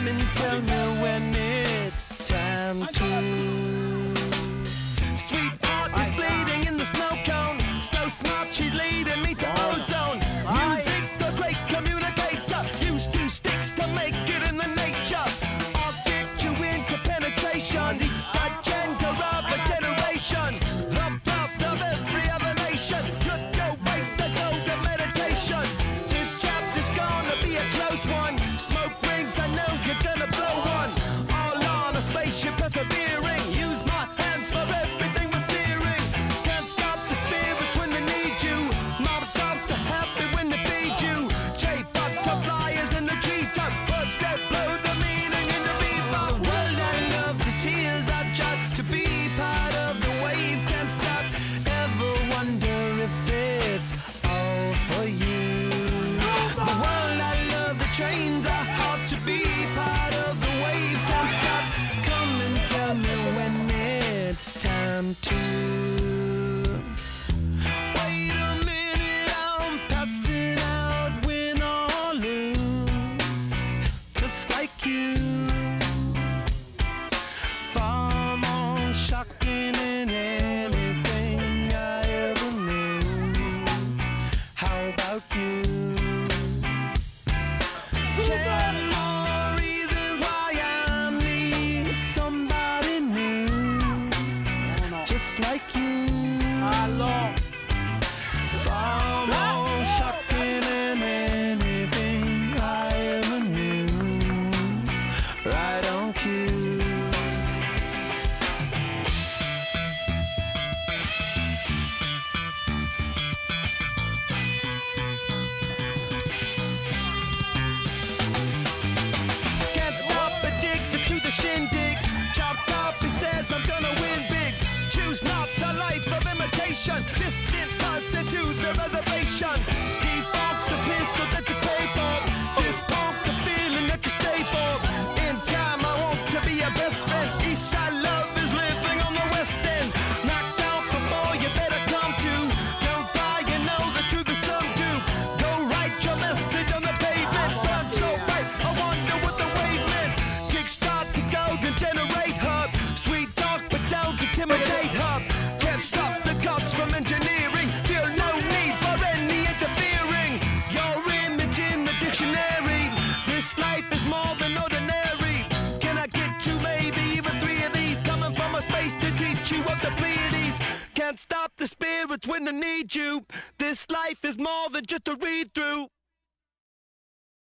Come and tell me when it's time to. Sweetheart is bleeding in the snow cone. So smart, she's leading me to ozone. Music, the great communicator. Use two sticks to make it in the nature. I'll get you into penetration. The gender of a generation. The birth of every other nation. Look your way to go to meditation. This chapter's gonna be a close one. Smoke rings, I know you're gonna blow one. All on a spaceship persevering. Use my hands for everything with steering. Can't stop the spirits when they need you. Mob tops are happy when they feed you. J butterflies in the treetop. Words that blow the meaning in the bebop. World, I love the tears I drop to be part of the wave. Can't stop. Ever wonder if it's all for you? The world, I love the trains are hard to be part of the wave. Can't stop. Come and tell me when it's time to. Wait a minute, I'm passing out, win or lose, just like you. Far more shocking than anything I ever knew. How about you? 10 more reasons why I need somebody new, just like you. Far more shocking than anything I ever knew. Right on cue. Can't stop, addicted to the shindig. Chopped off, he says I'm gonna win big. Choose not a life of imitation. Distant person to the reservation. Default the pistol that you pay for. Just pump the feeling that you stay for. In time, I want to be your best friend. Eastside love is living on the west end. Knocked out before you better come to. Don't die, you know the truth is some do. Go write your message on the pavement. Burn so bright, I wonder what the wavelength. Kickstart the golden generate hub. Sweet talk, but don't intimidate hub. Can't stop the gods from engineering. Feel no need for any interfering. Your image in the dictionary. This life is more than ordinary. Can I get you maybe even 3 of these? Coming from a space to teach you of the Pleiades. Can't stop the spirits when they need you. This life is more than just a read through.